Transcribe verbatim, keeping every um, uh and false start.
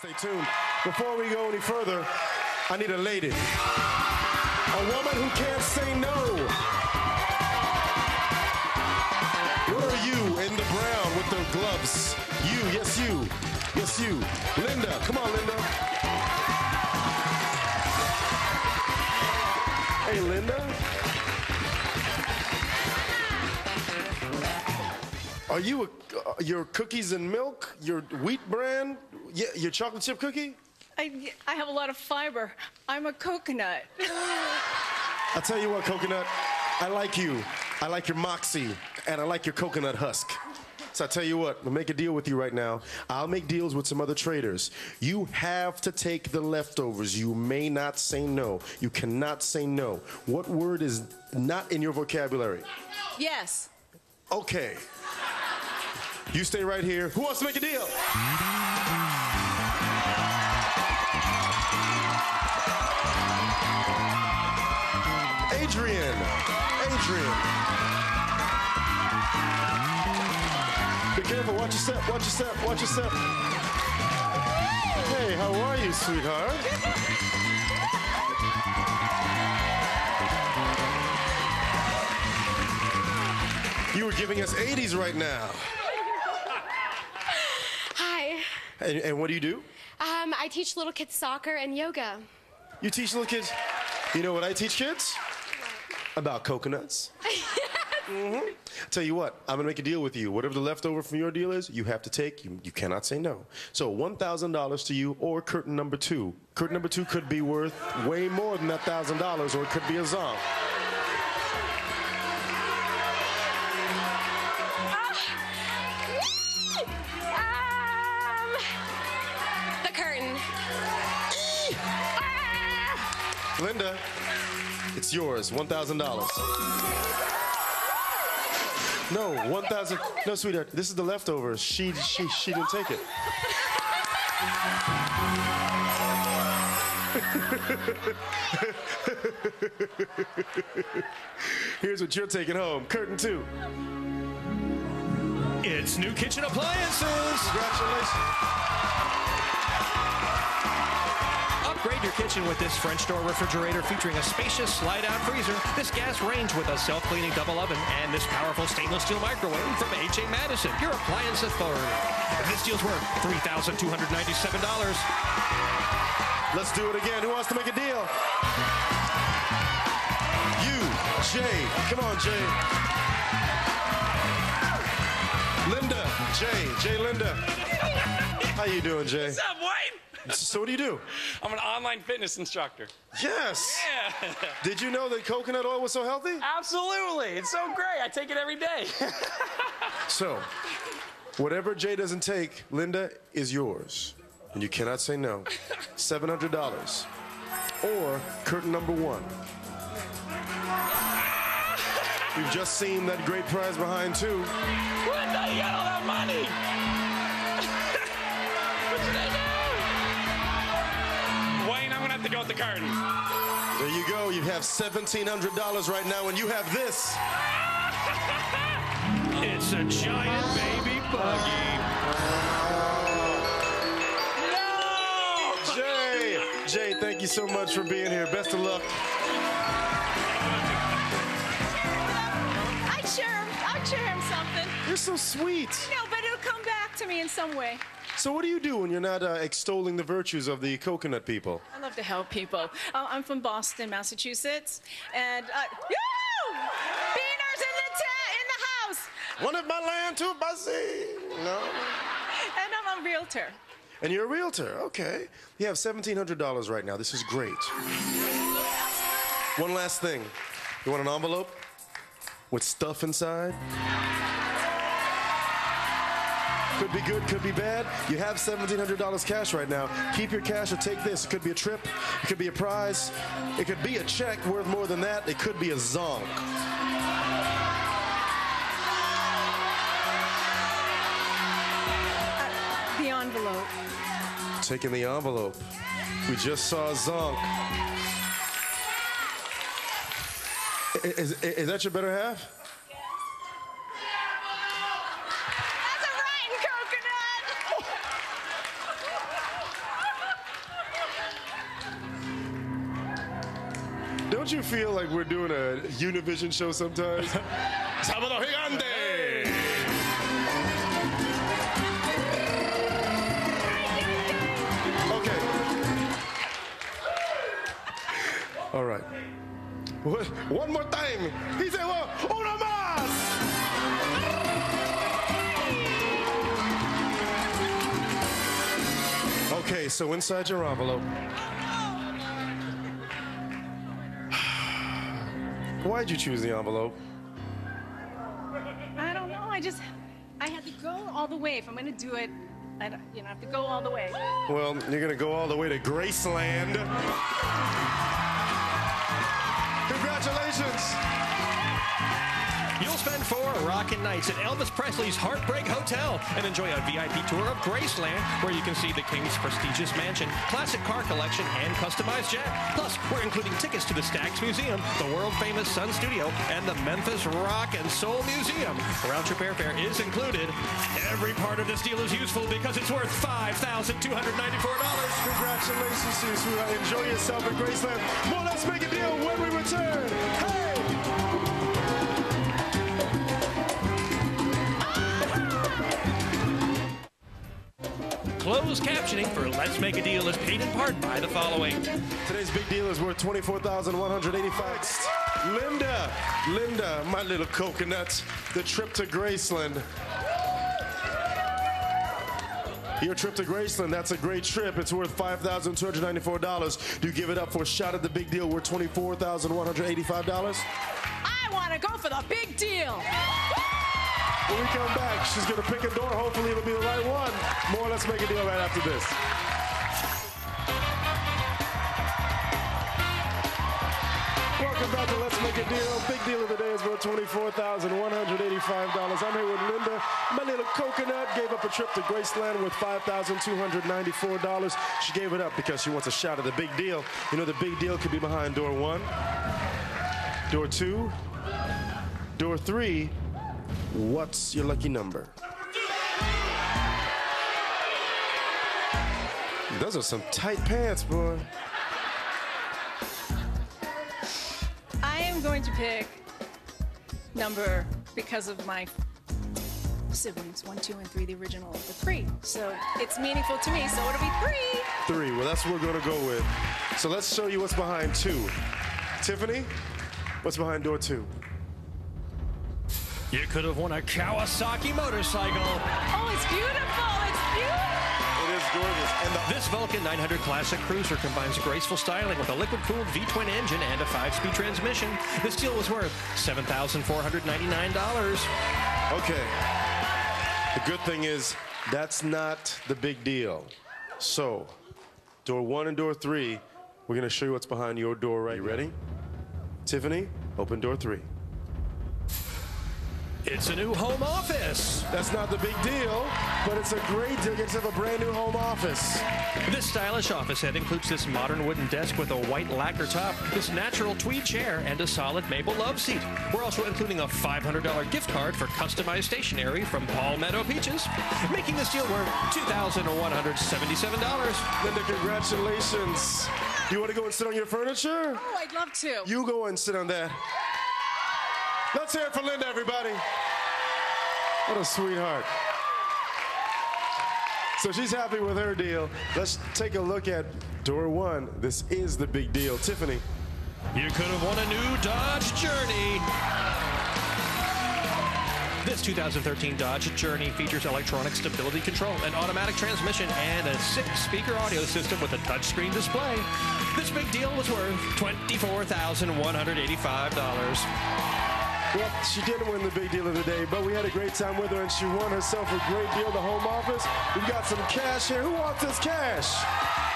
Stay tuned. Before we go any further, I need a lady. A woman who can't say no. Where are you in the brown with the gloves? You, yes you, yes you. Linda, come on Linda. Hey Linda. Are you a, uh, your cookies and milk, your wheat bran, yeah, your chocolate chip cookie? I, I have a lot of fiber. I'm a coconut. I'll tell you what, Coconut, I like you. I like your moxie, and I like your coconut husk. So I'll tell you what, I'll make a deal with you right now. I'll make deals with some other traders. You have to take the leftovers. You may not say no. You cannot say no. What word is not in your vocabulary? Yes. Okay. You stay right here. Who wants to make a deal? Adrian. Adrian. Be careful. Watch your step. Watch your step. Watch your step. Hey, how are you, sweetheart? You were giving us eighties right now. Hi. And, and what do you do? Um, I teach little kids soccer and yoga. You teach little kids? You know what I teach kids? About coconuts. Mm-hmm. Tell you what, I'm gonna make a deal with you. Whatever the leftover from your deal is, you have to take. You, you cannot say no. So one thousand dollars to you or curtain number two. Curtain number two could be worth way more than that one thousand dollars, or it could be a zong. Linda, it's yours, one thousand dollars. No, one thousand dollars. No, sweetheart, this is the leftovers. She, she, she didn't take it. Here's what you're taking home. Curtain two. It's new kitchen appliances. Congratulations. Upgrade your kitchen with this French door refrigerator featuring a spacious slide-out freezer, this gas range with a self-cleaning double oven, and this powerful stainless steel microwave from H A Madison, your appliance authority. This deal's worth three thousand two hundred ninety-seven dollars. Let's do it again. Who wants to make a deal? You, Jay. Come on, Jay. Linda, Jay, Jay, Linda. How you doing, Jay? What's up, Wayne? So what do you do? I'm an online fitness instructor. Yes. Yeah. Did you know that coconut oil was so healthy? Absolutely. It's so great. I take it every day. So, whatever Jay doesn't take, Linda, is yours. And you cannot say no. seven hundred dollars. Or curtain number one. We've just seen that great prize behind two. Linda, you got all that money. What should I do? Wayne, I'm going to have to go with the curtain. There you go. You have seventeen hundred dollars right now, and you have this. It's a giant baby buggy. No! Jay, Jay, thank you so much for being here. Best of luck. I'd share him. I'd share him something. You're so sweet. No, but it'll come back to me in some way. So what do you do when you're not uh, extolling the virtues of the coconut people? I love to help people. Uh, I'm from Boston, Massachusetts, and uh, yoo! Beaners in the tent, in the house. One of my land, two of my sea. No. And I'm a realtor. And you're a realtor, okay. You have seventeen hundred dollars right now. This is great. One last thing. You want an envelope with stuff inside? Could be good, could be bad. You have seventeen hundred dollars cash right now. Keep your cash or take this. It could be a trip. It could be a prize. It could be a check worth more than that. It could be a zonk. Uh, the envelope. Taking the envelope. We just saw a zonk. Is, is, is that your better half? That's a rotten coconut. Don't you feel like we're doing a Univision show sometimes? Sábado Gigante! Okay. All right. What? One more time. He said, well, una más! Okay, so inside your envelope. Why'd you choose the envelope? I don't know. I just, I had to go all the way. If I'm going to do it, I don't, you know, I have to go all the way. Well, you're going to go all the way to Graceland. Congratulations. You'll spend four rockin' nights at Elvis Presley's Heartbreak Hotel and enjoy a V I P tour of Graceland, where you can see the King's prestigious mansion, classic car collection, and customized jet. Plus, we're including tickets to the Stax Museum, the world-famous Sun Studio, and the Memphis Rock and Soul Museum. Round-trip airfare is included. Every part of this deal is useful because it's worth five thousand two hundred ninety-four dollars. Congratulations to you, sweetheart. Enjoy yourself at Graceland. Well, let's make a deal when we return. Hey! Closed captioning for Let's Make a Deal is paid in part by the following. Today's big deal is worth twenty-four thousand one hundred eighty-five dollars. Linda, Linda, my little coconut, the trip to Graceland. Your trip to Graceland, that's a great trip. It's worth five thousand two hundred ninety-four dollars. Do you give it up for a shot at the big deal worth twenty-four thousand one hundred eighty-five dollars? I want to go for the big deal. When we come back, she's going to pick a door. Hopefully it'll be the right one. More Let's Make a Deal right after this. Welcome back to Let's Make a Deal. Big deal of the day is worth twenty-four thousand one hundred eighty-five dollars. I'm here with Linda. My little coconut gave up a trip to Graceland with five thousand two hundred ninety-four dollars. She gave it up because she wants a shot at the big deal. You know, the big deal could be behind door one, door two, door three. What's your lucky number? Those are some tight pants, boy. I am going to pick number because of my siblings, one, two, and three, the original of the three. So it's meaningful to me, so it'll be three. Three, well, that's what we're gonna go with. So let's show you what's behind two. Tiffany, what's behind door two? You could have won a Kawasaki motorcycle. Oh, it's beautiful. It's beautiful. It is gorgeous. And the This Vulcan nine hundred Classic Cruiser combines graceful styling with a liquid-cooled V-twin engine and a five-speed transmission. This deal was worth seven thousand four hundred ninety-nine dollars. Okay. The good thing is that's not the big deal. So, door one and door three, we're gonna show you what's behind your door right. You ready? Tiffany, open door three. It's a new home office. That's not the big deal, but it's a great deal. You get to have a brand new home office. This stylish office head includes this modern wooden desk with a white lacquer top, this natural tweed chair, and a solid maple love seat. We're also including a five hundred dollar gift card for customized stationery from Palmetto Peaches, making this deal worth two thousand one hundred seventy-seven dollars. Linda, congratulations. You want to go and sit on your furniture? Oh, I'd love to. You go and sit on that. Let's hear it for Linda, everybody. What a sweetheart. So she's happy with her deal. Let's take a look at door one. This is the big deal. Tiffany. You could have won a new Dodge Journey. This two thousand thirteen Dodge Journey features electronic stability control, an automatic transmission, and a six-speaker audio system with a touchscreen display. This big deal was worth twenty-four thousand one hundred eighty-five dollars. Well, she didn't win the big deal of the day, but we had a great time with her, and she won herself a great deal, the home office. We've got some cash here. Who wants this cash?